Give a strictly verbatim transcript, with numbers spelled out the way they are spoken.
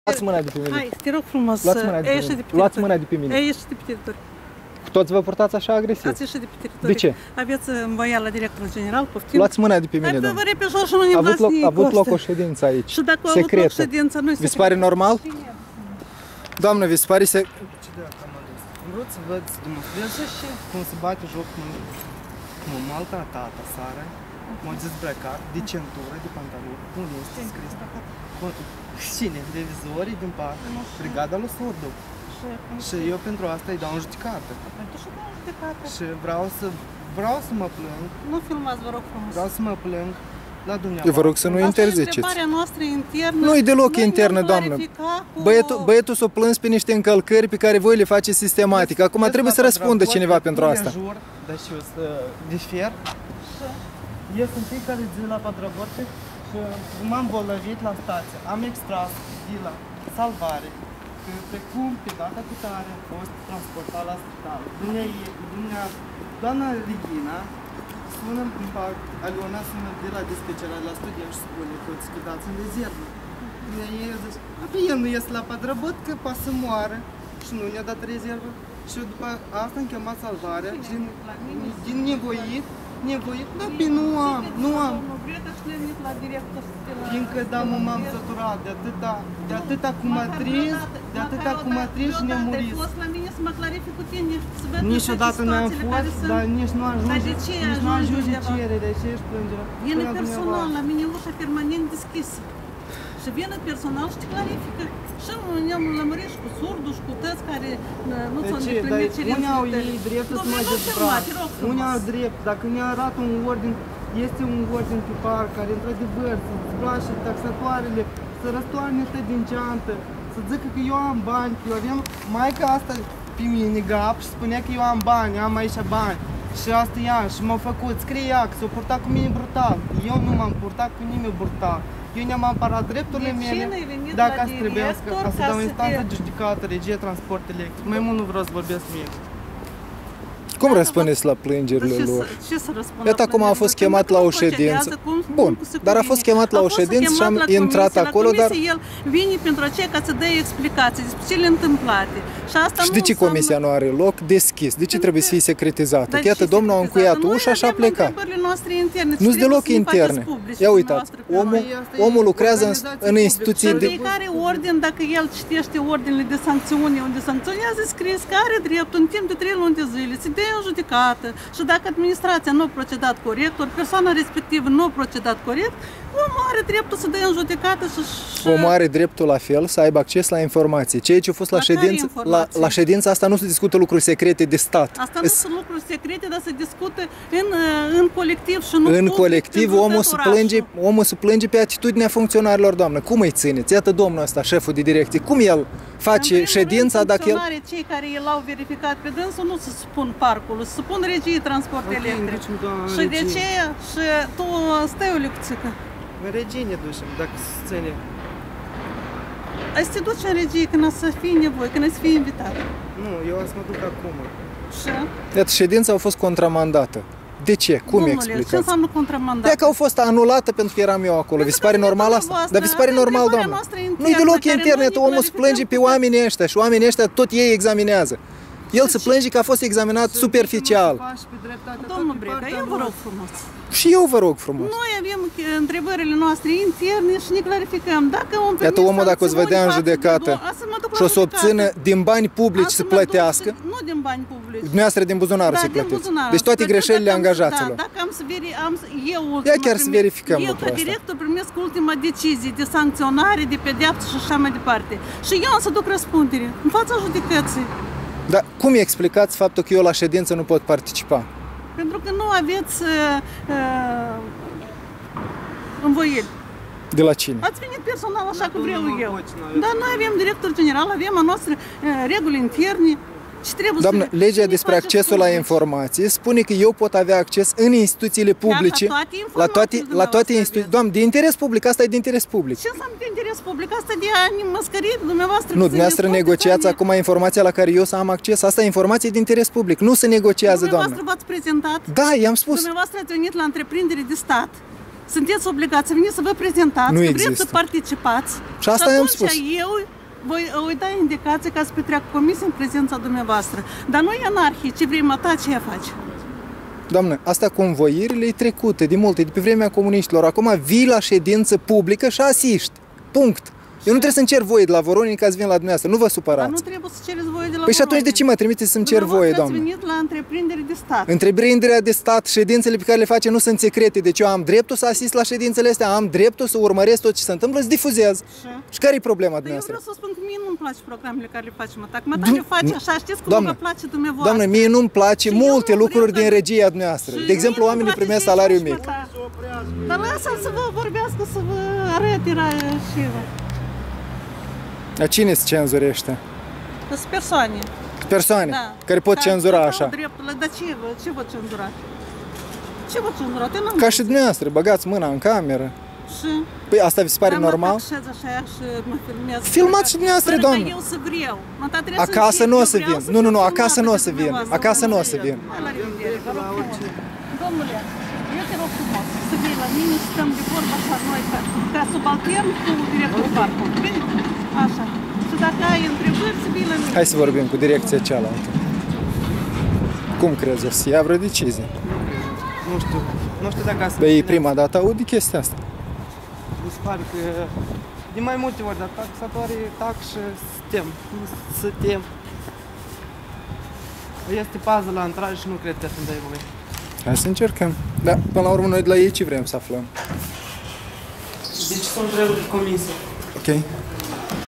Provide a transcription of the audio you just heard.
Luați mâna de pe mine. Hai, te rog frumos, Luați mâna de pe mine. Luați mâna de pe mine. Ai ieșit de pe teritoriu. Toți vă purtați așa agresiv? Ați ieșit de pe teritoriu. De ce? Aveți învoiat la directorul general, poftim. Luați mâna de pe mine, domnule. domnule. Vă pe jos și nu ne A avut dați loc, nimic a avut loc ăsta. o ședință aici. Și dacă a avut secretă. loc ședința, nu este Vi se pare normal? Doamnă, vi se pare se... Vreau să văd, să demonstreze și cum se bate joc cu m-a maltratat aseară, m-a dezbrăcat de centură, de pantaloni. Unde este scris? Cine? Revizorii din parc, brigada lui Sordu. Și eu pentru asta îi dau în judecată. Și vreau să, vreau să mă plâng. Nu filmați, vă rog frumos. Vreau să mă plâng la dumneavoastră. Eu vă rog să nu interziceți. Asta e întrebarea noastră internă. Nu e deloc internă, doamnă. Băietul, băietul s-a plâns pe niște încălcări pe care voi le faceți sistematic. Acum trebuie să răspundă cineva pentru asta. Jur, dar și eu să defer. Eu sunt fiecare zi la Padraborce și m-am bolnăvit la stație. Am extras de la salvare. Că precum pe data cu tare am fost transportat la spital. Dumnea, doamna Regina sună în parc, Aliona sună de la dispecerat la studiu și spune că îți dați în rezervă. Dumnea zice, apă el nu ies la Padrabot că poate să moară și nu ne-a dat rezervă. Și după asta am chemat salvarea din, din nevoit, nevoit, dar pe nu am, nu am. Fiindcă, da, mă, m-am săturat de atâta, de atâta cum a tris, de atâta cum a tris și ne-a murit. Niciodată n-am fost, dar nici nu ajunge, nici nu ajunge cerere și ești plângerea. Vine personal, la mine ușa permanent deschisă. Și vine personal și te clarifică. Și ne-am lămurit cu surdul și cu tăți care nu ți-au îndeplinit cerințele. Unii au ei dreptul să mai dezbrac. Unii au drept. Dacă ne arată un ordin, este un ordin pe parc care într-adevăr să-ți place taxatoarele, să răstoarne ăsta din geantă, să zică că eu am bani, că eu avem maica asta pe mine gap și spunea că eu am bani, am aici bani. Și asta ea și m-a făcut, scrie că s-a purtat cu mine brutal. Eu nu m-am purtat cu nimeni brutal. Eu ne-am apărat drepturile mele, dacă ați trebuiască, ca să dau instanță de judecată, regie, transport electric. Mai mult nu vreau să vorbesc nimic. Cum răspundeți la plângerile lor? Ce să răspund? Iată acum a fost chemat la o ședință. Bun, dar a fost chemat la o ședință și am intrat acolo, dar... El vine pentru aceea ca să dea explicații despre cele întâmplate. Și asta și de ce comisia nu are loc deschis? De ce trebuie să fie secretizată? Iată, domnul a încuiat ușa și a plecat. Nu-s deloc interne. Ia uitați, omul, omul lucrează în instituții de... Fiecare ordin, dacă el citește ordinele de sancțiune, unde sancționează, scris că are dreptul în timp de trei luni de zile, se dea în judecată și dacă administrația nu a procedat corect, ori persoana respectivă nu a procedat corect, omul are dreptul să dea în judecată și... Omul are dreptul la fel să aibă acces la informații. Ceea ce a fost la, la ședință, la, la ședința asta nu se discută lucruri secrete de stat. Asta nu sunt lucruri secrete, dar se discută în, în colectiv și nu în public, colectiv omul se, plânge, omul se plânge pe atitudinea funcționarilor, doamnă. Cum îi țineți? Iată domnul ăsta, șeful de direcție. Cum el face ședința rând, dacă el... Cei care l-au verificat pe dânsul nu se supun parcului, se supun regiei transport okay, electric. Și de ce? Și tu stai o lecțică. În regie ne ducem, dacă se ține. Ai să te duci în regie când o să fie nevoie, când ai să fii invitat. Nu, eu o să mă duc acum. Și? Iată, ședința a fost contramandată. De ce? Cum Domnule, explicați? ce înseamnă contramandată? De că au fost anulată pentru că eram eu acolo. Vi se pare normal asta? Dar vi se pare normal, doamnă? Nu-i deloc internet, omul se plânge pe oamenii ăștia și oamenii ăștia tot ei examinează. El se plânge că a fost examinat superficial. Domnul Brega, eu vă rog frumos. Și eu vă rog frumos. Noi avem întrebările noastre interne și ne clarificăm. Dacă un Iată omul dacă o să vedea în judecată și o să obțină din bani publici să plătească. Nu din bani publici. Dumneavoastră din buzunarul să plăteți. Deci toate greșelile angajaților. Dacă am să eu Ia chiar să verificăm lucrul ăsta. Eu ca director primesc ultima decizie de sancționare, de pedeapsă și așa mai departe. Și eu am să duc răspundere în fața judecății. Dar cum explicați faptul că eu la ședință nu pot participa? Pentru că nu aveți uh, învoieli. De la cine? Ați venit personal așa cum vreau eu. Dar noi avem director general, avem a noastră uh, reguli interne. Doamnă, legea despre accesul la informații spune că eu pot avea acces în instituțiile publice, la toate, la toate instituțiile. Doamnă, de interes public, asta e de interes public. Ce înseamnă de interes public? Asta de a măscări dumneavoastră. Nu, dumneavoastră negociați acum informația la care eu să am acces. Asta e informație de interes public. Nu se negociază, doamnă. Dumneavoastră v-ați prezentat? Da, i-am spus. Dumneavoastră ați venit la întreprindere de stat sunteți obligați să veniți să vă prezentați, Nu că există. vreți să participați. Și asta i-am spus. eu voi, voi da indicație ca să petreacă comisie în prezența dumneavoastră. Dar nu e anarhie, ce vrei măta, ce faci? Doamne, asta convoirile e trecute de multe, de pe vremea comuniștilor. Acum vii la ședință publică și asiști. Punct. Eu nu trebuie să-mi cer voie de la Voronin ca să vin la dumneavoastră. Nu vă supărați. Dar nu trebuie să cereți voie de la Păi și atunci de ce mă trimiteți să-mi cer voie, doamne? Ați venit la întreprindere de stat. Întreprinderea de stat, ședințele pe care le face nu sunt secrete. Deci eu am dreptul să asist la ședințele astea, am dreptul să urmăresc tot ce se întâmplă, să difuzez. Și, și care e problema eu dumneavoastră? vreau să spun că mie nu-mi place programele care le face Mătac. Mătac le face așa, știți cum Doamne, vă place dumneavoastră. Doamne, mie nu-mi place Și multe eu nu lucruri vreau din să- regia dumneavoastră. Și De exemplu, mie nu-mi oamenii place primesc ce salariu faci, mic. Mătac. Dar lasă-l să vă vorbească, să vă arăte la și Dar cine se cenzurește? Sunt persoane. Persoane Da. care pot Da, cenzura au așa. dreptul, dar ce vă, ce vă cenzura? Ce vă cenzura? Te n-am Ca și dumneavoastră, băgați mâna în cameră. și... Păi asta vi se pare Dar mă normal? taxez așa și mă filmează. Filmați și dumneavoastră, Fără ca doamnă. eu să vreau. Mă, dar trebuie să Acasă încerc, nu o eu să vreau vin. să Nu, nu, fiu nu, filmată acasă nu o de să vin. dumneavoastră. Acasă nu o să vin. Hai, la revedere, vă rog frumos. Domnule, eu te rog frumos să vii la mine și stăm de vorbă așa noi ca, ca subaltern cu directorul parcului. Bine? Așa. Și dacă ai întrebări, să vii la mine. Hai să vorbim cu direcția cealaltă. Cum crezi, o să ia vreo decizie? Nu știu, nu știu dacă asta... Bă, e prima dată aud de chestia asta. Mi se pare că de mai multe ori, dar taxatorii tax și suntem. Suntem. Este pază la intrare și nu cred că sunt de voi. Hai să încercăm. Da, până la urmă noi de la ei ce vrem să aflăm. Deci sunt reguli de comisie. Ok?